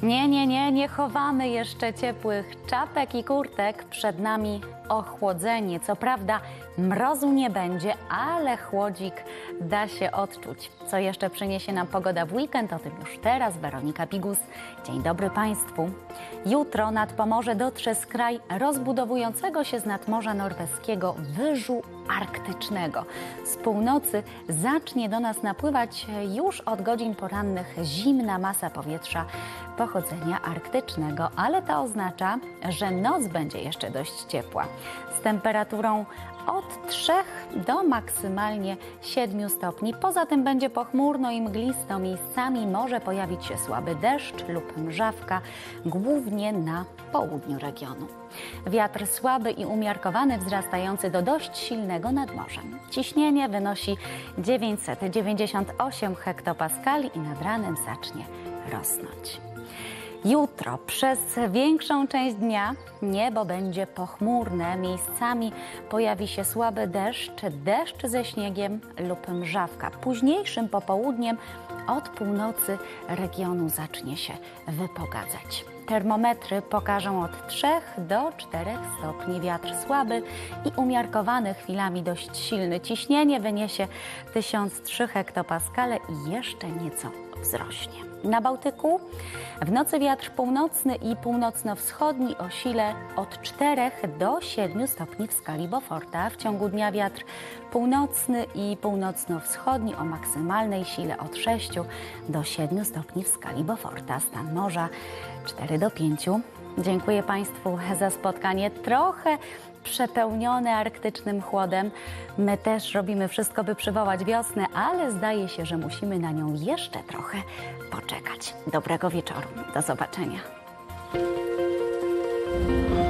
Nie chowamy jeszcze ciepłych czapek i kurtek. Przed nami ochłodzenie. Co prawda mrozu nie będzie, ale chłodzik da się odczuć. Co jeszcze przyniesie nam pogoda w weekend? O tym już teraz. Weronika Pigus. Dzień dobry Państwu. Jutro nad Pomorze dotrze skraj rozbudowującego się z nadmorza norweskiego wyżu arktycznego. Z północy zacznie do nas napływać już od godzin porannych zimna masa powietrza pochodzenia arktycznego, ale to oznacza, że noc będzie jeszcze dość ciepła. Z temperaturą od 3 do maksymalnie 7 stopni. Poza tym będzie pochmurno i mglisto. Miejscami może pojawić się słaby deszcz lub mrzawka, głównie na południu regionu. Wiatr słaby i umiarkowany, wzrastający do dość silnego nad morzem. Ciśnienie wynosi 998 hektopaskali i nad ranem zacznie rosnąć. Jutro przez większą część dnia niebo będzie pochmurne. Miejscami pojawi się słaby deszcz ze śniegiem lub mrzawka. Późniejszym popołudniem od północy regionu zacznie się wypogadzać. Termometry pokażą od 3 do 4 stopni. Wiatr słaby i umiarkowany, chwilami dość silny. Ciśnienie wyniesie 1003 hektopaskale i jeszcze nieco wzrośnie. Na Bałtyku w nocy wiatr północny i północno-wschodni o sile od 4 do 7 stopni w skali Beauforta. W ciągu dnia wiatr północny i północno-wschodni o maksymalnej sile od 6 do 7 stopni w skali Beauforta. Stan morza 4 do 5. Dziękuję Państwu za spotkanie. Trochę przepełnione arktycznym chłodem. My też robimy wszystko, by przywołać wiosnę, ale zdaje się, że musimy na nią jeszcze trochę poczekać. Dobrego wieczoru. Do zobaczenia.